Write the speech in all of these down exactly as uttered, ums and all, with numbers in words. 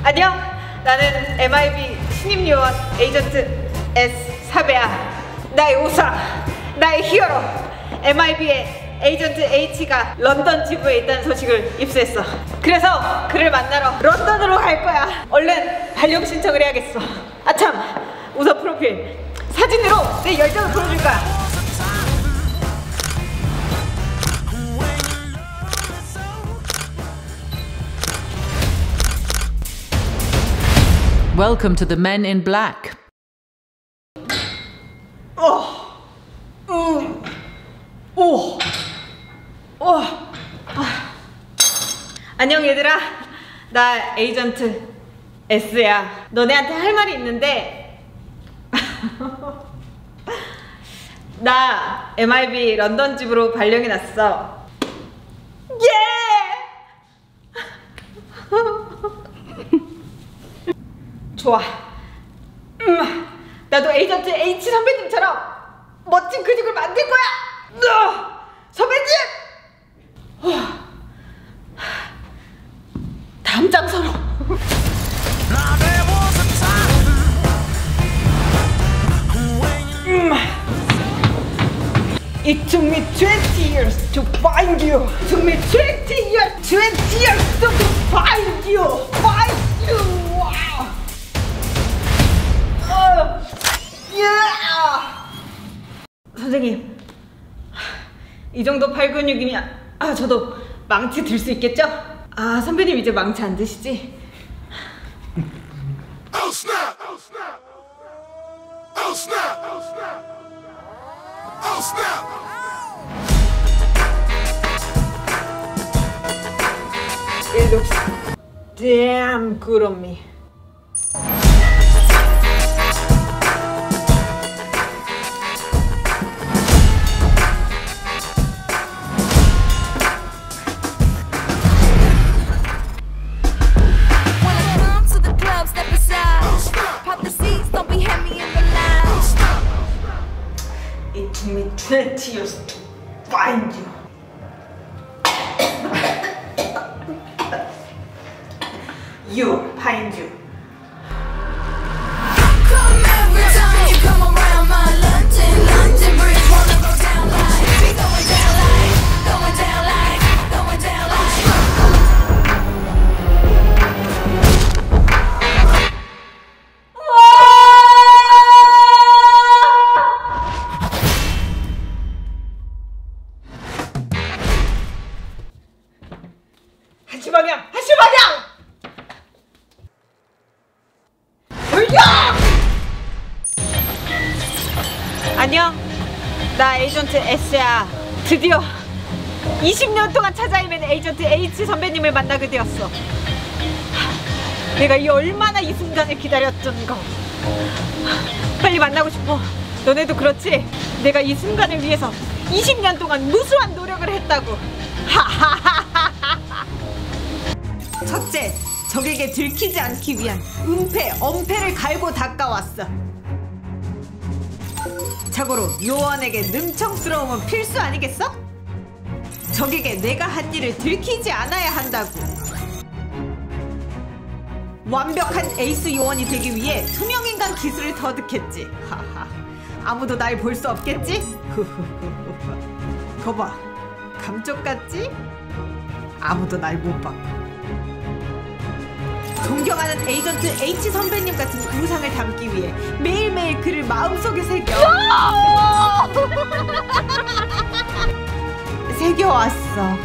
안녕, 나는 엠아이비 신임 요원 에이전트 S 사배야. 나의 우상, 나의 히어로 엠아이비의 에이전트 H가 런던 지부에 있다는 소식을 입수했어. 그래서 그를 만나러 런던으로 갈 거야. 얼른 발령 신청을 해야겠어. 아참, 우선 프로필 사진으로 내 열정을 보여줄 거야. Welcome to the Men in Black. 어, 음, 오, 오, 아. 안녕 얘들아, 나 에이전트 S야. 너네한테 할 말이 있는데 나 엠아이비 런던 집으로 발령이 났어. 예! 좋아. 음, 나도 에이전트 H 선배님처럼 멋진 근육을 만들 거야. 어, 선배님. 어, 다음 장소로. 음, It took me twenty years to find you. It took me twenty years, twenty years to find you. Find you. Wow. 선생님, 이 정도 팔 근육이면 아 저도 망치 들 수 있겠죠? 아 선배님 이제 망치 안 드시지? Oh snap! Oh snap! Oh snap! Oh snap! Oh snap! It looks damn good on me. It took me twenty years to find you. You find you. Come every time you come around my London, London Bridge wanna go down like, be going down like, going down like, going down like. 한시 방향! 한시 방향! 돌려! 안녕, 나 에이전트 S야. 드디어 이십 년 동안 찾아 헤맨 에이전트 H 선배님을 만나게 되었어. 내가 이 얼마나 이 순간을 기다렸던가. 빨리 만나고 싶어. 너네도 그렇지? 내가 이 순간을 위해서 이십 년 동안 무수한 노력을 했다고. 첫째, 적에게 들키지 않기 위한 은폐, 엄폐를 갈고 닦아왔어. 자고로 요원에게 능청스러움은 필수 아니겠어? 적에게 내가 한 일을 들키지 않아야 한다고. 완벽한 에이스 요원이 되기 위해 투명인간 기술을 터득했지. 하하. 아무도 날 볼 수 없겠지? 거봐, 감쪽 같지? 아무도 날 못 봤고. 존경하는 에이전트 H 선배님 같은 우상을 담기 위해 매일매일 그를 마음속에 새겨 새겨왔어.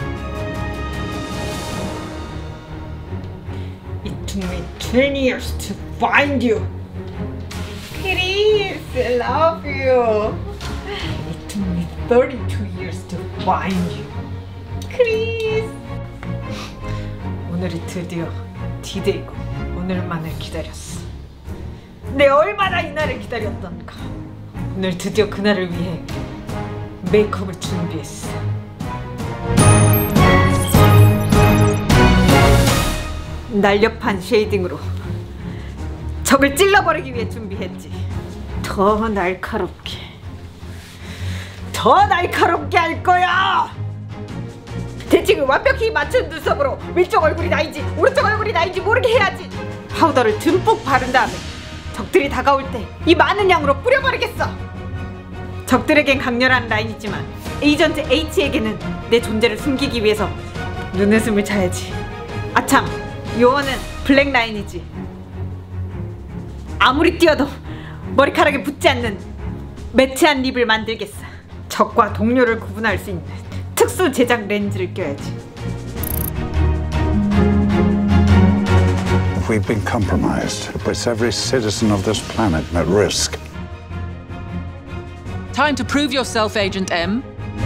It took me twenty years to find you. Chris, I love you. It took me thirty-two years to find you. Chris. 오늘이 드디어 디데이고 오늘만을 기다렸어. 내 얼마나 이 날을 기다렸던가. 오늘 드디어 그날을 위해 메이크업을 준비했어. 날렵한 쉐이딩으로 적을 찔러버리기 위해 준비했지. 더 날카롭게, 더 날카롭게 할 거야. 대칭을 완벽히 맞춘 눈썹으로 왼쪽 얼굴이 나인지 오른쪽 얼굴이 나인지 모르게 해야지. 파우더를 듬뿍 바른 다음에 적들이 다가올 때 이 많은 양으로 뿌려버리겠어. 적들에겐 강렬한 라인이지만 에이전트 H에게는 내 존재를 숨기기 위해서 눈웃음을 차야지. 아참, 요원은 블랙 라인이지. 아무리 뛰어도 머리카락에 붙지 않는 매트한 립을 만들겠어. 적과 동료를 구분할 수 있는 특수 제작 렌즈를 껴야지. We've been compromised. It puts every citizen of this planet at risk. Time to prove yourself, Agent M.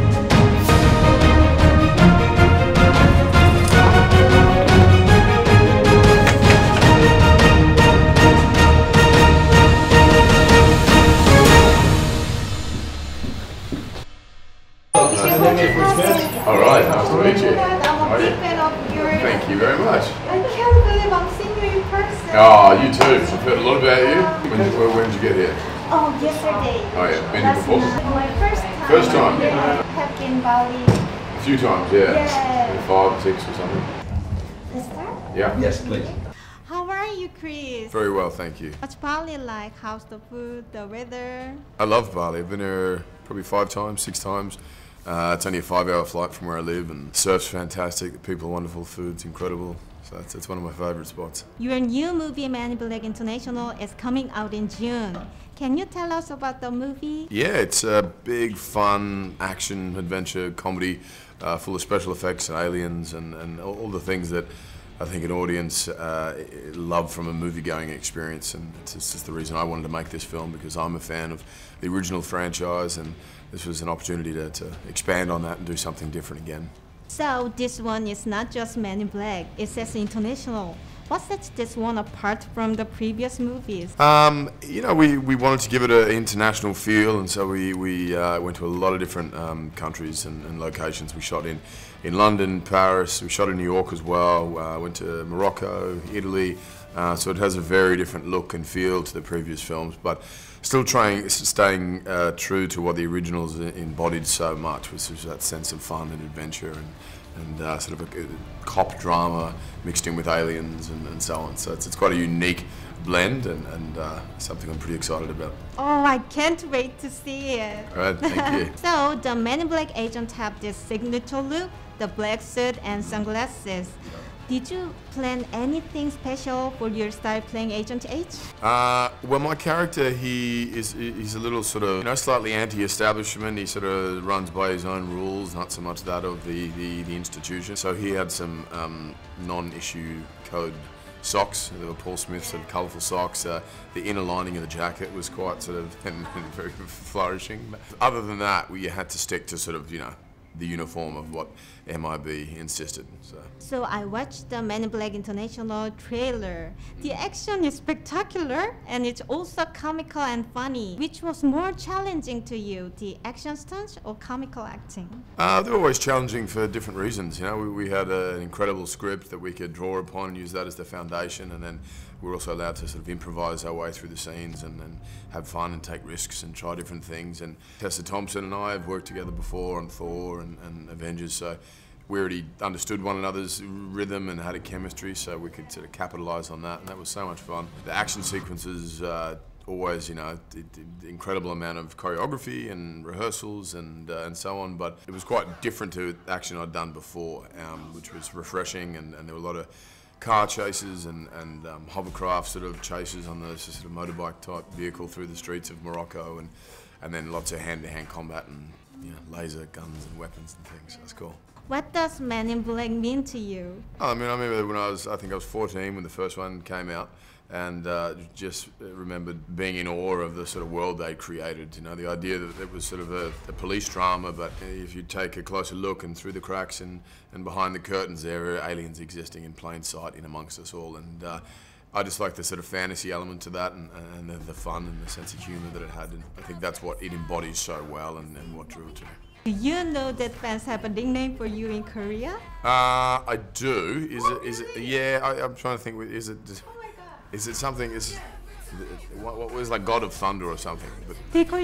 All right, nice to meet you. I'm a big fan of yours. Thank you very much. I can't believe I'm seeing you in person. Oh, you too. I've heard a lot about you. When did, when did you get here? Oh, yesterday. Oh yeah, been here before? My first time. First time? Yeah, have been Bali. A few times, yeah. Yeah. Maybe five, six or something. Let's start. Yeah. Yes, please. How are you, Chris? Very well, thank you. What's Bali like? How's the food, the weather? I love Bali. I've been here probably five times, six times. Uh, it's only a five-hour flight from where I live, and surf's fantastic. The people are wonderful, food's incredible. So it's, it's one of my favourite spots. Your new movie, Men in Black International, is coming out in June. Can you tell us about the movie? Yeah, it's a big, fun, action, adventure, comedy, uh, full of special effects and aliens and, and all, all the things that I think an audience uh, love from a movie-going experience. And it's just the reason I wanted to make this film, because I'm a fan of the original franchise, and this was an opportunity to, to expand on that and do something different again. So this one is not just Men in Black, it says international. What sets this one apart from the previous movies? Um, you know, we, we wanted to give it an international feel, and so we, we uh, went to a lot of different um, countries and, and locations. We shot in, in London, Paris, we shot in New York as well, uh, went to Morocco, Italy, uh, so it has a very different look and feel to the previous films, but still trying, staying uh, true to what the originals embodied so much, which was that sense of fun and adventure and, and uh, sort of a, a cop drama mixed in with aliens and, and so on. So it's, it's quite a unique blend and, and uh, something I'm pretty excited about. Oh, I can't wait to see it. All right, thank you. So the Men in Black agents have this signature look, the black suit and sunglasses. Did you plan anything special for your style playing Agent H? Uh, well, my character, he is he's a little sort of, you know, slightly anti-establishment. He sort of runs by his own rules, not so much that of the, the, the institution. So he had some um, non-issue code socks. They were Paul Smith's sort of colourful socks. Uh, the inner lining of the jacket was quite sort of and, and very flourishing. But other than that, we had to stick to sort of, you know, the uniform of what M I B insisted. So. So I watched the Men in Black International trailer. The action is spectacular and it's also comical and funny. Which was more challenging to you, the action stunts or comical acting? Uh, they're always challenging for different reasons. You know, we, we had a, an incredible script that we could draw upon and use that as the foundation, and then we're also allowed to sort of improvise our way through the scenes and, and have fun and take risks and try different things. And Tessa Thompson and I have worked together before on Thor and, and Avengers, so we already understood one another's rhythm and had a chemistry, so we could sort of capitalise on that, and that was so much fun. The action sequences, uh, always, you know, the incredible amount of choreography and rehearsals and uh, and so on, but it was quite different to action I'd done before, um, which was refreshing, and, and there were a lot of car chases and, and um, hovercraft sort of chases on the sort of motorbike type vehicle through the streets of Morocco, and, and then lots of hand-to-hand combat and, you know, laser guns and weapons and things. So that's cool. What does Men in Black mean to you? Oh, I mean, I remember when I was, I think I was fourteen when the first one came out, and uh, just remembered being in awe of the sort of world they created. You know, the idea that it was sort of a, a police drama, but if you take a closer look and through the cracks and, and behind the curtains, there are aliens existing in plain sight in amongst us all. And uh, I just like the sort of fantasy element to that, and, and the, the fun and the sense of humour that it had. And I think that's what it embodies so well, and, and what drew it to me. Do you know that fans have a nickname for you in Korea? Uh, I do. Is it? Is it? Yeah, I, I'm trying to think. Is it? Oh my God. Is it something? Is what, what was like God of Thunder or something? But They call you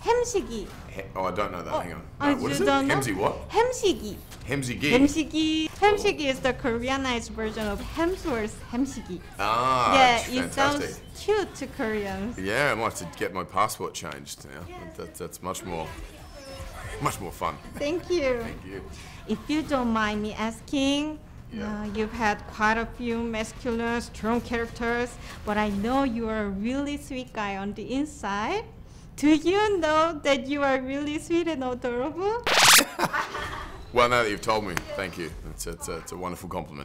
햄식이. He- oh, I don't know that. Oh, Hang on. I Uh, what is you it? don't know? Hemsy what? 햄식이. Hemsy-gi. 햄식이. 햄식이 is the Koreanized version of Hemsworth 햄식이. Ah, yeah, it's it fantastic. sounds cute to Koreans. Yeah, I might have to get my passport changed now. That, that's much more, much more fun. Thank you. Thank you. If you don't mind me asking, Yeah. uh, you've had quite a few masculine, strong characters, but I know you are a really sweet guy on the inside. Do you know that you are really sweet and adorable? Well, now that you've told me, thank you. It's, it's, a, it's a wonderful compliment.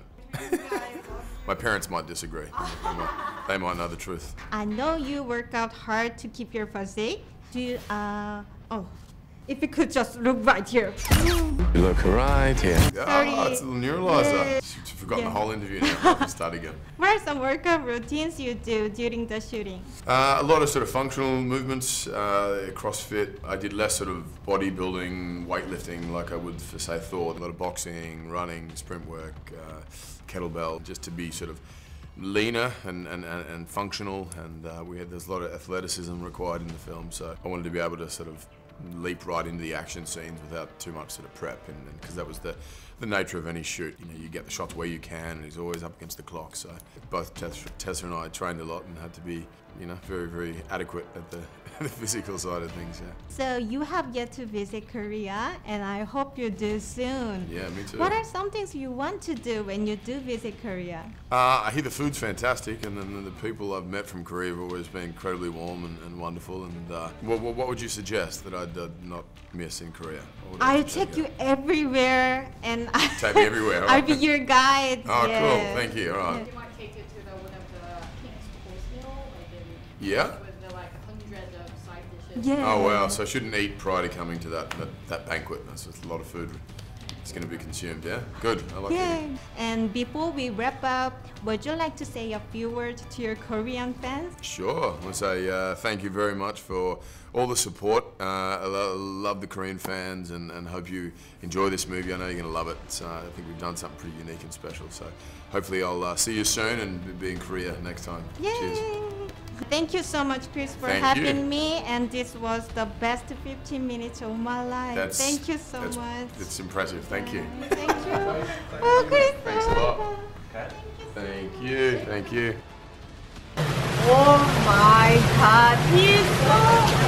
My parents might disagree. They might, they might know the truth. I know you work out hard to keep your physique. Do you, uh, oh, if you could just look right here. You look right here. Sorry. Ah, it's a little neuralizer. Yeah. You've forgotten Yeah. the whole interview now. I have to start again. What are some workout routines you do during the shooting? Uh, a lot of sort of functional movements, uh, CrossFit. I did less sort of bodybuilding, weightlifting like I would for say Thor. A lot of boxing, running, sprint work, uh, kettlebell, just to be sort of leaner and, and, and, and functional. And uh, we had there's a lot of athleticism required in the film, so I wanted to be able to sort of leap right into the action scenes without too much sort of prep, and because that was the the nature of any shoot. You know, you get the shots where you can, and he's always up against the clock. So both Tessa, Tessa and I trained a lot and had to be, you know, very, very adequate at the, the physical side of things. Yeah. So you have yet to visit Korea, and I hope you do soon. Yeah, me too. What are some things you want to do when you do visit Korea? Uh, I hear the food's fantastic, and then the people I've met from Korea have always been incredibly warm and, and wonderful. And uh, what, what, what would you suggest that I'd uh, not miss in Korea? What would I I'll have to check take you out? everywhere, and Take me everywhere, I'll right? be your guide. Oh, yeah. cool. Thank you. All right. They might take you to the one of the King's Course meal, like they Yeah. with the like hundred of side dishes. Yeah. Oh wow! So I shouldn't eat prior to coming to that that, that banquet. That's just a lot of food. It's going to be consumed. Yeah. Good. I like Yeah. it. And before we wrap up, would you like to say a few words to your Korean fans? Sure. I want to say uh, thank you very much for all the support. Uh, I lo- love the Korean fans, and, and hope you enjoy this movie. I know you're going to love it. So I think we've done something pretty unique and special. So hopefully I'll uh, see you soon and be in Korea next time. Yay! Cheers. Thank you so much, Chris, for Thank having you. me. And this was the best fifteen minutes of my life. That's, Thank you so that's- much. It's impressive. Thank you. Thank you. Oh, Chris. Thanks a lot. Thank you. Thank you. Oh my god, he's so.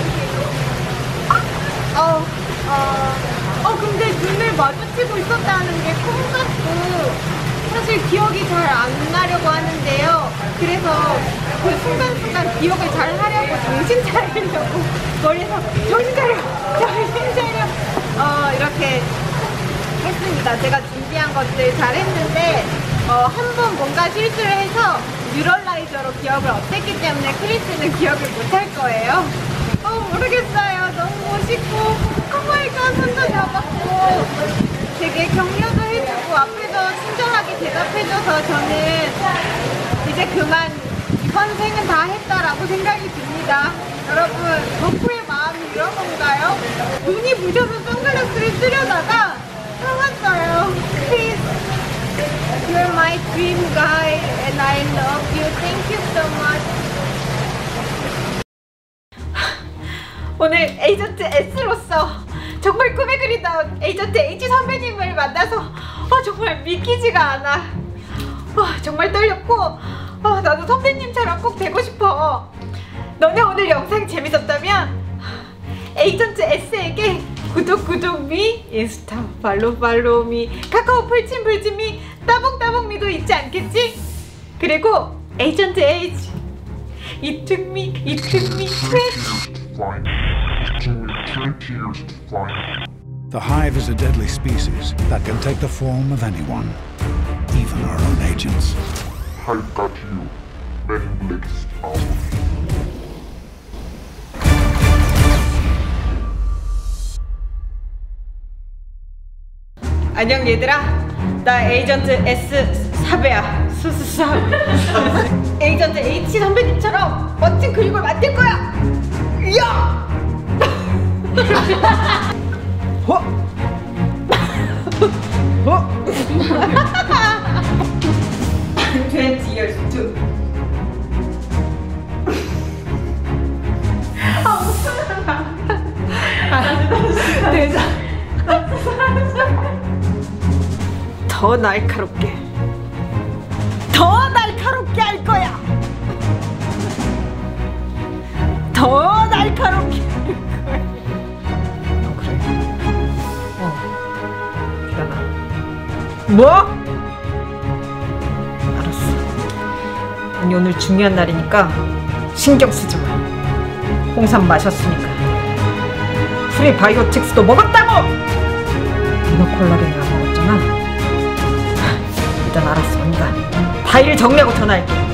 어, 어, 어, 근데 눈을 마주치고 있었다는 게 꿈 같고, 사실 기억이 잘 안 나려고 하는데요. 그래서 그 순간순간 기억을 잘 하려고 정신 차리려고 머리에서 정신 차려! 정신 차려! 어, 이렇게 했습니다. 제가 준비한 것들 잘 했는데, 어, 한 번 뭔가 실수를 해서 뉴럴라이저로 기억을 업했기 때문에 크리스는 기억을 못할 거예요. 어, 모르겠어요. 너무 멋있고, 오마이갓, 손도 잡았고, 되게 격려도 해주고, 앞에서 친절하게 대답해줘서 저는 이제 그만 이번 생은 다 했다라고 생각이 듭니다. 여러분, 덕후의 마음이 이런 건가요? 눈이 부셔서 선글라스를 쓰려다가 참았어요. Please, you're my dream guy and I love you. Thank you so much. 오늘 에이전트 S로서 정말 꿈에 그리던 에이전트 H 선배님을 만나서 어, 정말 믿기지가 않아. 어, 정말 떨렸고 어, 나도 선배님처럼 꼭 되고 싶어. 너네 오늘 영상 재밌었다면 에이전트 S에게 구독 구독미, 인스타 팔로우 팔로우미, 카카오 풀침풀침미, 따봉따봉미도 잊지 않겠지? 그리고 에이전트 H It took me, it took me twenty. The Hive is a deadly species that can take the form of anyone, even our own agents. I've got you. Men Black's out. 안녕 얘들아, 나 에이전트 S 사배야. 수수사. 에이전트 H 선배님처럼 멋진 그림을 만들 거야. 야! 어? 어? twenty years too. 아, 웃으면 안 돼. 더 날카롭게, 더 날카롭게 할 거야. 더 날카롭게 할 거야. 어, 그래. 어, 기다나. 뭐? 알았어. 아니, 오늘 중요한 날이니까 신경 쓰지 마. 홍삼 마셨으니까. 프리바이오틱스도 먹었다고! 이노콜라겐을 안 먹었잖아. 일단 알았어. 언니가 파일 정리하고 전화할게.